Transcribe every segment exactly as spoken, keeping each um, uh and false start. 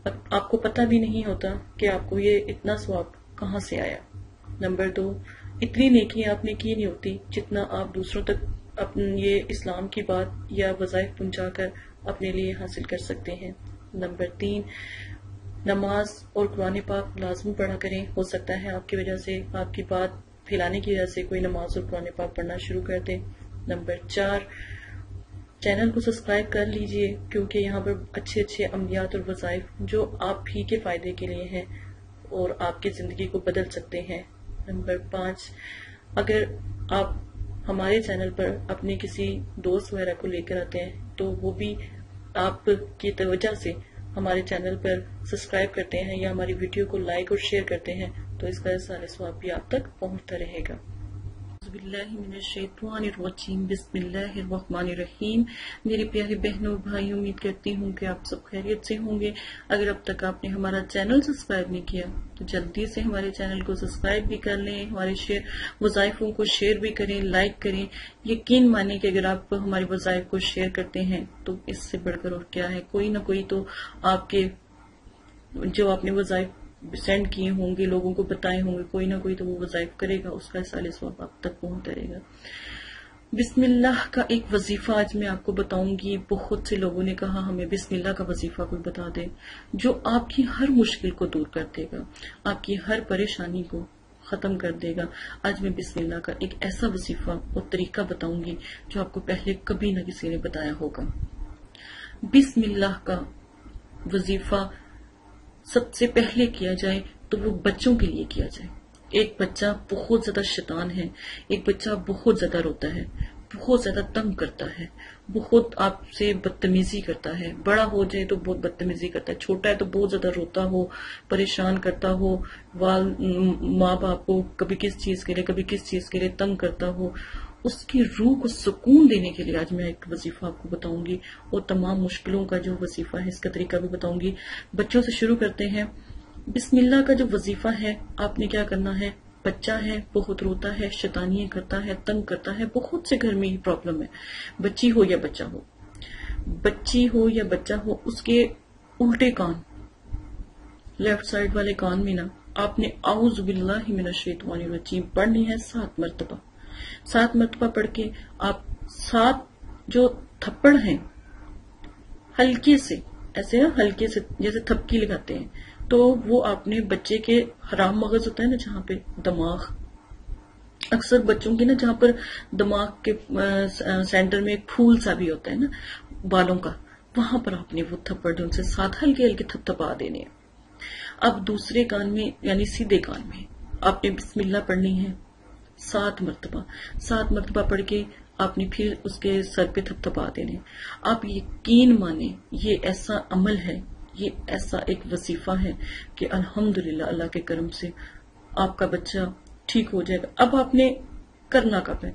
آپ کو پتہ بھی نہیں ہوتا کہ آپ کو یہ اتنا ثواب کہاں سے آیا۔ نمبر دو، اتنی نیکیاں آپ نے کی نہیں ہوتی جتنا آپ دوسروں تک اپنے یہ اسلام کی بات یا وظائف پہنچا کر اپنے لیے حاصل کر سکتے ہیں۔ نمبر تین، نماز اور قرآن پاک لازمی پڑھا کریں۔ ہو سکتا ہے آپ کی وجہ سے، آپ کی بات پھیلانے کی وجہ سے کوئی نماز اور قرآن پاک پڑھنا شروع کر دے۔ نمبر چار، چینل کو سبسکرائب کر لیجئے، کیونکہ یہاں پر اچھے اچھے عملیات اور وظائف جو آپ ہی کے فائدے کے لیے ہیں اور آپ کی زندگی کو بدل سکتے ہیں۔ نمبر پانچ، اگر آپ ہمارے چینل پر اپنے کسی دوست وغیرہ کو لے کر آتے ہیں تو وہ بھی آپ کی توجہ سے ہمارے چینل پر سبسکرائب کرتے ہیں یا ہماری ویڈیو کو لائک اور شیئر کرتے ہیں تو اس کا سارے ثواب بھی آپ تک پہنچتا رہے گا۔ اعوذ باللہ من الشیطان الرجیم، بسم اللہ الرحمن الرحیم۔ میری پیاری بہنوں اور بھائی، امید کرتی ہوں کہ آپ سب خیریت سے ہوں گے۔ اگر اب تک آپ نے ہمارا چینل سبسکرائب نہیں کیا تو جلدی سے ہمارے چینل کو سبسکرائب بھی کر لیں، ہمارے شیئر وظائفوں کو شیئر بھی کریں، لائک کریں۔ یقین مانیں کہ اگر آپ ہماری وظائف کو شیئر کرتے ہیں تو اس سے بڑھ کر اور کیا ہے، کوئی نہ کوئی تو آپ کے جو آپ نے وظائف سینڈ کیے ہوں گے، لوگوں کو بتائے ہوں گے، کوئی نہ کوئی تو وہ وظائف کرے گا، اس کا سال ثواب آپ تک پہنچتا رہے گا۔ بسم اللہ کا ایک وظیفہ آج میں آپ کو بتاؤں گی۔ بہت سے لوگوں نے کہا ہمیں بسم اللہ کا وظیفہ کوئی بتا دے جو آپ کی ہر مشکل کو دور کر دے گا، آپ کی ہر پریشانی کو ختم کر دے گا۔ آج میں بسم اللہ کا ایک ایسا وظیفہ اور طریقہ بتاؤں گی جو آپ کو پہلے کبھی نہ کسی نے بتایا ہوگا۔ بسم اللہ کا وظیفہ سب سے پہلے کیا جائے تو وہ بچوں کے لیے کیا جائے۔ ایک بچہ بہت زیادہ شیطان ہے، ایک بچہ بہت زیادہ روتا ہے، بہت زیادہ تنگ کرتا ہے، بہت آپ سے بدتمیزی کرتا ہے، بڑا ہو جائے تو بہت بدتمیزی کرتا ہے، چھوٹا ہے تو بہت زیادہ روتا ہو، پریشان کرتا ہو، وال ماں باپ کو کبھی کس چیز کے لیے کبھی کس چیز کے لیے تنگ کرتا ہو، اس کی روح کو سکون دینے کے لیے آج میں ایک وظیفہ آپ کو بتاؤں گی اور تمام مشکلوں کا جو وظیفہ ہے اس کا طریقہ بھی بتاؤں گی۔ بچوں سے شروع کرتے ہیں۔ بسم اللہ کا جو وظیفہ ہے، آپ نے کیا کرنا ہے، بچہ ہے بہت روتا ہے، شیطانیاں کرتا ہے، تنگ کرتا ہے، بہت سے گھر میں ہی پرابلم ہے، بچی ہو یا بچہ ہو، بچی ہو یا بچہ ہو، اس کے الٹے کان، لیفٹ سائڈ والے کان میں نا آپ نے اعوذ باللہ من الشیطان الرجیم پڑھنی ہے سات مرتبہ۔ سات مرتبہ پڑھ کے آپ سات جو تھپڑ ہیں ہلکے سے، ایسے نا ہلکے سے جیسے تھپکی لگاتے ہیں، تو وہ آپ نے بچے کے حرام مغز ہوتا ہے نا جہاں پہ دماغ، اکثر بچوں کے نا جہاں پر دماغ کے سینٹر میں ایک پھول سا بھی ہوتا ہے نا بالوں کا، وہاں پر آپ نے وہ تھپڑ جو ان سے ساتھ ہلکے ہلکے تھپ تھپا دینے ہیں۔ اب دوسرے کان میں یعنی سیدھے کان میں آپ نے بسم اللہ پڑھنی ہے سات مرتبہ۔ سات مرتبہ پڑھ کے آپ نے پھر اس کے سر پہ تھپ تھپا دینے۔ آپ یقین مانیں یہ ایسا عمل ہے، یہ ایسا ایک وظیفہ ہے کہ الحمدللہ اللہ کے کرم سے آپ کا بچہ ٹھیک ہو جائے گا۔ اب آپ نے کرنا کب ہے،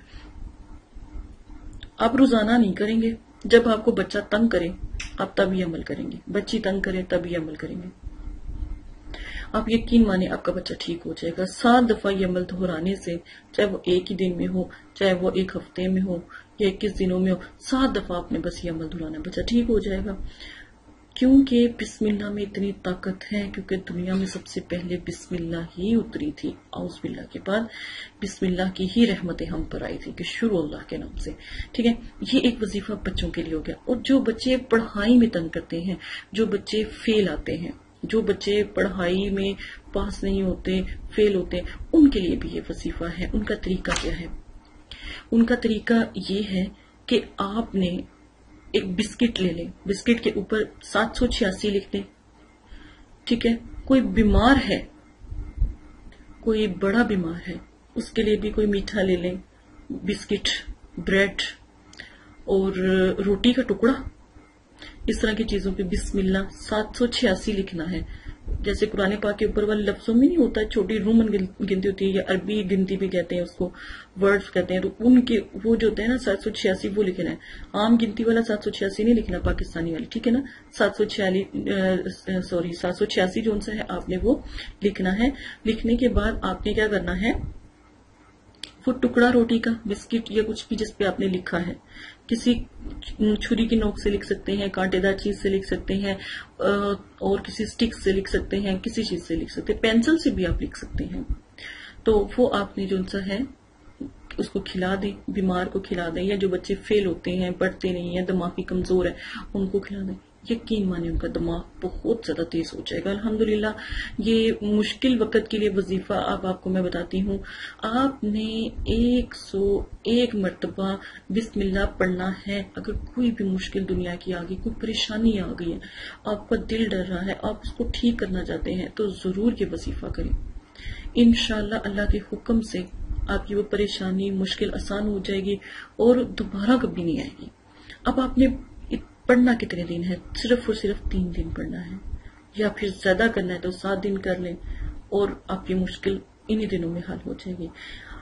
آپ روزانہ نہیں کریں گے، جب آپ کو بچہ تنگ کرے آپ تب یہ عمل کریں گے، بچی تنگ کرے تب یہ عمل کریں گے۔ آپ یقین مانیں آپ کا بچہ ٹھیک ہو جائے گا۔ سات دفعہ یہ عمل دہرانے سے، چاہے وہ ایک ہی دن میں ہو، چاہے وہ ایک ہفتے میں ہو یا اکیس دنوں میں ہو، سات دفعہ آپ نے بس یہ عمل دہرانا، بچہ ٹھیک ہو جائے گا۔ کیونکہ بسم اللہ میں اتنی طاقت ہے، کیونکہ دنیا میں سب سے پہلے بسم اللہ ہی اتری تھی، اعوذ باللہ کے بعد بسم اللہ کی ہی رحمتیں ہم پر آئی تھی کہ شروع اللہ کے نام سے، ٹھیک ہے۔ یہ ایک وظیفہ بچوں کے لیے ہو گیا۔ اور جو بچے پڑھائی میں تنگ کرتے ہیں، جو بچے فیل آتے ہیں، جو بچے پڑھائی میں پاس نہیں ہوتے، فیل ہوتے ہیں، ان کے لیے بھی یہ وظیفہ ہے۔ ان کا طریقہ کیا ہے؟ ان کا طریقہ یہ ہے کہ آپ نے ایک بسکٹ لے لیں، بسکٹ کے اوپر سات سو چھیاسی لکھ دیں، ٹھیک ہے۔ کوئی بیمار ہے، کوئی بڑا بیمار ہے، اس کے لیے بھی کوئی میٹھا لے لیں، بسکٹ، بریڈ اور روٹی کا ٹکڑا، اس طرح کی چیزوں پہ بسم اللہ سات سو چھیاسی لکھنا ہے۔ جیسے قرآن پاک کے اوپر والے لفظوں میں نہیں ہوتا، چھوٹی رومن گنتی ہوتی ہے یا عربی گنتی بھی کہتے ہیں اس کو، ورڈز کہتے ہیں، تو ان کے وہ جو ہوتے ہیں نا سات سو چھیاسی وہ لکھنا ہے۔ عام گنتی والا سات سو چھیاسی نہیں لکھنا، پاکستانی والی، ٹھیک ہے نا۔ سات سو چھیالیس سوری سات سو چھیاسی جو سا ہے آپ نے وہ لکھنا ہے۔ لکھنے کے بعد آپ نے کیا کرنا ہے، وہ ٹکڑا روٹی کا، بسکٹ یا کچھ بھی جس پہ آپ نے لکھا ہے، کسی چھری کی نوک سے لکھ سکتے ہیں، کانٹے دار چیز سے لکھ سکتے ہیں، اور کسی سٹک سے لکھ سکتے ہیں، کسی چیز سے لکھ سکتے ہیں، پینسل سے بھی آپ لکھ سکتے ہیں. تو وہ آپ نے جو ان سا ہے اس کو کھلا دیں، بیمار کو کھلا دیں، یا جو بچے فیل ہوتے ہیں، پڑھتے نہیں ہیں، دماغی کمزور ہے، ان کو کھلا دیں. یقین مانے ان کا دماغ بہت زیادہ تیز ہو جائے گا. الحمدللہ یہ مشکل وقت کے لیے وظیفہ اب آپ کو میں بتاتی ہوں. آپ نے ایک سو ایک مرتبہ بسم اللہ پڑھنا ہے. اگر کوئی بھی مشکل دنیا کی آ گئی، کوئی پریشانی آ گئی ہے، آپ کا دل ڈر رہا ہے، آپ اس کو ٹھیک کرنا چاہتے ہیں، تو ضرور یہ وظیفہ کریں. انشاءاللہ اللہ کے حکم سے آپ کی وہ پریشانی مشکل آسان ہو جائے گی اور دوبارہ کبھی نہیں آئے گی. اب آپ نے پڑھنا کتنے دن ہے؟ صرف اور صرف تین دن پڑھنا ہے، یا پھر زیادہ کرنا ہے تو سات دن کر لیں، اور آپ کی مشکل انہی دنوں میں حل ہو جائے گی.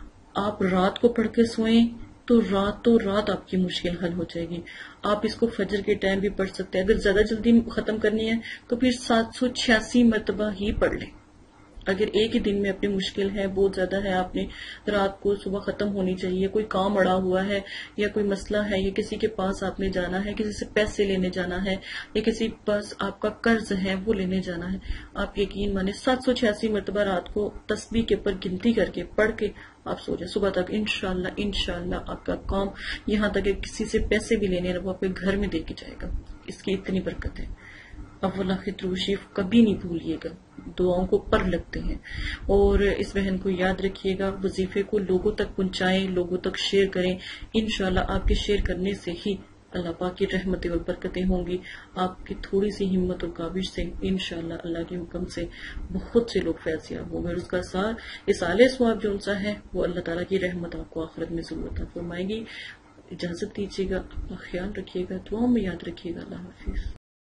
آپ رات کو پڑھ کے سوئیں تو رات تو رات آپ کی مشکل حل ہو جائے گی. آپ اس کو فجر کے ٹائم بھی پڑھ سکتے ہیں. اگر زیادہ جلدی ختم کرنی ہے تو پھر سات سو چھیاسی مرتبہ ہی پڑھ لیں. اگر ایک ہی دن میں اپنی مشکل ہے، بہت زیادہ ہے، آپ نے رات کو صبح ختم ہونی چاہیے، کوئی کام اڑا ہوا ہے یا کوئی مسئلہ ہے، یا کسی کے پاس آپ نے جانا ہے، کسی سے پیسے لینے جانا ہے، یا کسی پاس آپ کا قرض ہے وہ لینے جانا ہے، آپ یقین مانے سات سو چھیاسی مرتبہ رات کو تسبیح کے اوپر گنتی کر کے پڑھ کے آپ سو جائیں. صبح تک انشاءاللہ انشاءاللہ آپ کا کام، یہاں تک کہ کسی سے پیسے بھی لینے وہ آپ کے گھر میں دے کے جائے گا. اس کی اتنی برکت ہے. اول آخر درود شریف کبھی نہیں بھولیے گا، دعاؤں کو پر لگتے ہیں. اور اس بہن کو یاد رکھیے گا، وظیفے کو لوگوں تک پہنچائیں، لوگوں تک شیئر کریں. انشاءاللہ آپ کے شیئر کرنے سے ہی اللہ پاک کی رحمتیں اور برکتیں ہوں گی. آپ کی تھوڑی سی ہمت اور کاوش سے انشاءاللہ اللہ کے حکم سے بہت سے لوگ فیض یاب ہوں گے. اور اس کا سار اس اعلی ثواب جو ان سا ہے وہ اللہ تعالیٰ کی رحمت آپ کو آخرت میں ضرور عطا فرمائے گی. اجازت دیجیے گا، اپنا خیال رکھیے گا، دعاؤں میں یاد رکھیے گا. اللہ حافظ.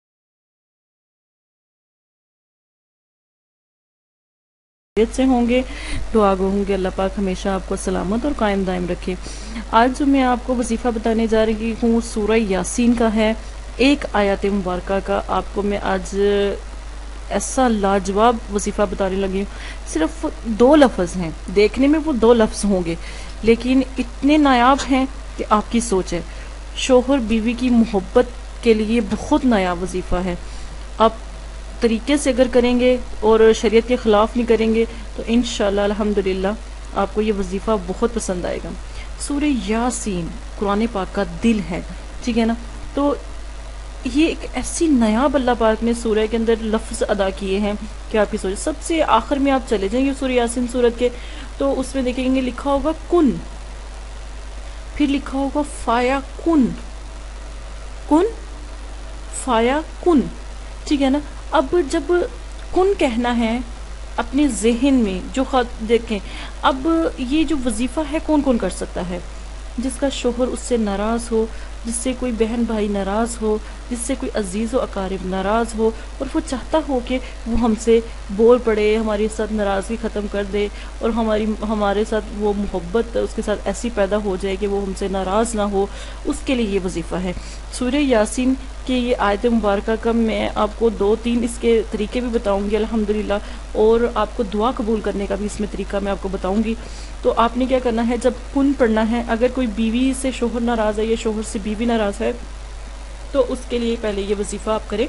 سے ہوں گے، دعا گو ہوں گے اللہ پاک ہمیشہ آپ کو سلامت اور قائم دائم رکھے. آج جو میں آپ کو وظیفہ بتانے جا رہی ہوں سورہ یاسین کا ہے. ایک آیت مبارکہ کا آپ کو میں آج ایسا لاجواب وظیفہ بتانے لگی ہوں. صرف دو لفظ ہیں، دیکھنے میں وہ دو لفظ ہوں گے لیکن اتنے نایاب ہیں کہ آپ کی سوچ ہے. شوہر بیوی کی محبت کے لیے بہت نایاب وظیفہ ہے. آپ طریقے سے اگر کریں گے اور شریعت کے خلاف نہیں کریں گے تو انشاءاللہ الحمدللہ آپ کو یہ وظیفہ بہت پسند آئے گا. سورہ یاسین قرآن پاک کا دل ہے، ٹھیک ہے نا. تو یہ ایک ایسی نایاب اللہ پاک نے سورہ کے اندر لفظ ادا کیے ہیں کہ آپ کی سوچ. سب سے آخر میں آپ چلے جائیں گے سورہ یاسین سورت کے تو اس میں دیکھیں گے لکھا ہوگا کن، پھر لکھا ہوگا فایا کن، کن فایا کن، ٹھیک ہے نا. اب جب کن کہنا ہے اپنے ذہن میں جو خط دیکھیں، اب یہ جو وظیفہ ہے کون کون کر سکتا ہے؟ جس کا شوہر اس سے ناراض ہو، جس سے کوئی بہن بھائی ناراض ہو، جس سے کوئی عزیز و اقارب ناراض ہو اور وہ چاہتا ہو کہ وہ ہم سے بول پڑے، ہمارے ساتھ ناراضگی ختم کر دے اور ہماری ہمارے ساتھ وہ محبت اس کے ساتھ ایسی پیدا ہو جائے کہ وہ ہم سے ناراض نہ ہو، اس کے لیے یہ وظیفہ ہے. سورہ یاسین کہ یہ آیت مبارکہ کا میں آپ کو دو تین اس کے طریقے بھی بتاؤں گی الحمدللہ، اور آپ کو دعا قبول کرنے کا بھی اس میں طریقہ میں آپ کو بتاؤں گی. تو آپ نے کیا کرنا ہے، جب کن پڑھنا ہے، اگر کوئی بیوی سے شوہر ناراض ہے یا شوہر سے بیوی ناراض ہے تو اس کے لیے پہلے یہ وظیفہ آپ کریں.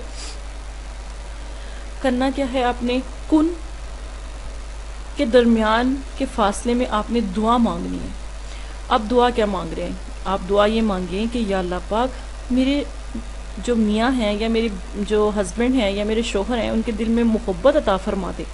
کرنا کیا ہے، آپ نے کن کے درمیان کے فاصلے میں آپ نے دعا مانگنی ہے. اب دعا کیا مانگ رہے ہیں؟ آپ دعا یہ مانگیں کہ یا اللہ پاک میرے جو میاں ہیں یا میرے جو ہسبینڈ ہیں یا میرے شوہر ہیں ان کے دل میں محبت عطا فرما دے.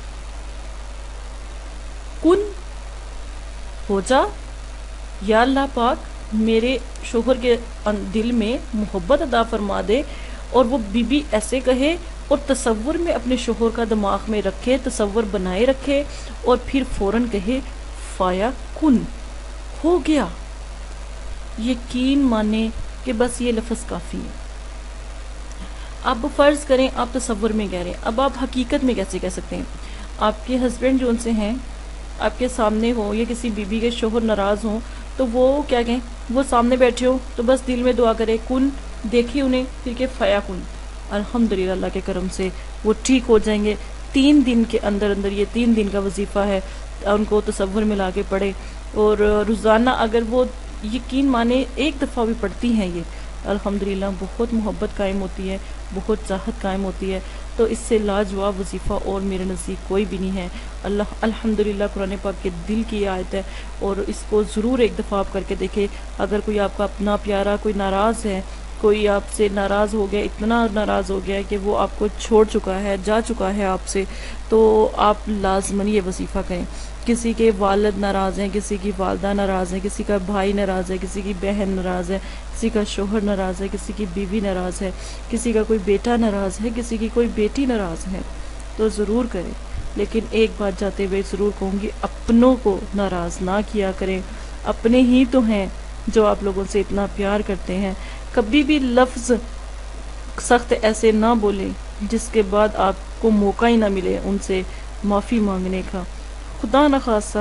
کن ہو جا یا اللہ پاک میرے شوہر کے دل میں محبت عطا فرما دے، اور وہ بی بی ایسے کہے اور تصور میں اپنے شوہر کا دماغ میں رکھے، تصور بنائے رکھے اور پھر فوراً کہے فایا کن، ہو گیا. یقین مانے کہ بس یہ لفظ کافی ہے. اب فرض کریں آپ تصور میں کہہ رہے ہیں، اب آپ حقیقت میں کیسے کہہ سکتے ہیں؟ آپ کے ہسبینڈ جو ان سے ہیں آپ کے سامنے ہو یا کسی بیوی کے شوہر ناراض ہوں تو وہ کیا کہیں، وہ سامنے بیٹھے ہو تو بس دل میں دعا کرے کن، دیکھیں انہیں، پھر کہ فیا کن. الحمدللہ اللہ کے کرم سے وہ ٹھیک ہو جائیں گے. تین دن کے اندر اندر یہ تین دن کا وظیفہ ہے، ان کو تصور میں لا کے پڑھے اور روزانہ اگر وہ یقین مانے ایک دفعہ بھی پڑھتی ہیں یہ، الحمدللہ بہت محبت قائم ہوتی ہے، بہت چاہت قائم ہوتی ہے. تو اس سے لاجواب وظیفہ اور میرے نزدیک کوئی بھی نہیں ہے. اللہ الحمدللہ قرآن پاک کے دل کی آیت ہے، اور اس کو ضرور ایک دفعہ آپ کر کے دیکھیں. اگر کوئی آپ کا اپنا پیارا کوئی ناراض ہے، کوئی آپ سے ناراض ہو گیا، اتنا ناراض ہو گیا ہے کہ وہ آپ کو چھوڑ چکا ہے، جا چکا ہے آپ سے، تو آپ لازماً یہ وظیفہ کریں. کسی کے والد ناراض ہیں، کسی کی والدہ ناراض ہیں، کسی کا بھائی ناراض ہے، کسی کی بہن ناراض ہے، کسی کا شوہر ناراض ہے، کسی کی بیوی ناراض ہے، کسی کا کوئی بیٹا ناراض ہے، کسی کی کوئی بیٹی ناراض ہے، تو ضرور کریں. لیکن ایک بات جاتے ہوئے ضرور کہوں گی، اپنوں کو ناراض نہ کیا کریں. اپنے ہی تو ہیں جو آپ لوگوں سے اتنا پیار کرتے ہیں. کبھی بھی لفظ سخت ایسے نہ بولیں جس کے بعد آپ کو موقع ہی نہ ملے ان سے معافی مانگنے کا. خدا نخواستہ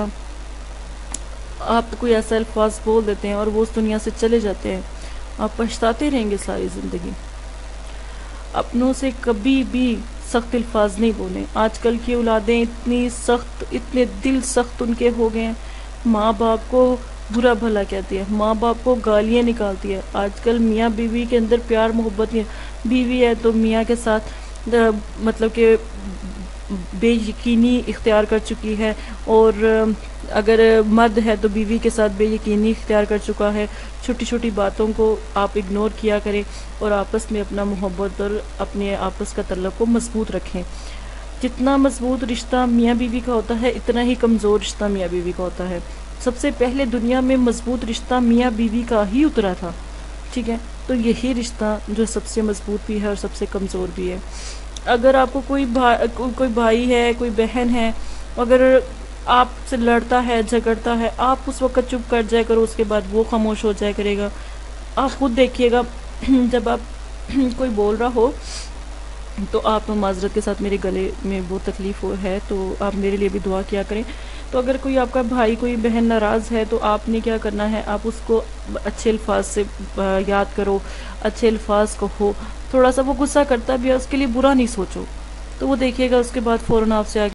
آپ کوئی ایسا الفاظ بول دیتے ہیں اور وہ اس دنیا سے چلے جاتے ہیں، آپ پچھتاتے رہیں گے ساری زندگی. اپنوں سے کبھی بھی سخت الفاظ نہیں بولیں. آج کل کی اولادیں اتنی سخت، اتنے دل سخت ان کے ہو گئے ہیں، ماں باپ کو برا بھلا کہتی ہے، ماں باپ کو گالیاں نکالتی ہے. آج کل میاں بیوی کے اندر پیار محبت نہیں ہے. بیوی ہے تو میاں کے ساتھ مطلب کہ بے یقینی اختیار کر چکی ہے، اور اگر مرد ہے تو بیوی کے ساتھ بے یقینی اختیار کر چکا ہے. چھوٹی چھوٹی باتوں کو آپ اگنور کیا کریں اور آپس میں اپنا محبت اور اپنے آپس کا تعلق کو مضبوط رکھیں. جتنا مضبوط رشتہ میاں بیوی کا ہوتا ہے، اتنا ہی کمزور رشتہ میاں بیوی کا ہوتا ہے. سب سے پہلے دنیا میں مضبوط رشتہ میاں بیوی کا ہی اترا تھا، ٹھیک ہے؟ تو یہی رشتہ جو سب سے مضبوط بھی ہے اور سب سے کمزور بھی ہے. اگر آپ کو کوئی بھائی کوئی بھائی ہے، کوئی بہن ہے، اگر آپ سے لڑتا ہے، جھگڑتا ہے، آپ اس وقت چپ کر جائے کرو، اس کے بعد وہ خاموش ہو جائے کرے گا. آپ خود دیکھیے گا جب آپ کوئی بول رہا ہو تو آپ معذرت کے ساتھ میرے گلے میں وہ تکلیف ہو ہے تو آپ میرے لیے بھی دعا کیا کریں. تو اگر کوئی آپ کا بھائی کوئی بہن ناراض ہے تو آپ نے کیا کرنا ہے، آپ اس کو اچھے الفاظ سے یاد کرو، اچھے الفاظ کہو. تھوڑا سا وہ غصہ کرتا بھی ہے، اس کے لیے برا نہیں سوچو، تو وہ دیکھیے گا اس کے بعد فوراً آپ سے آگے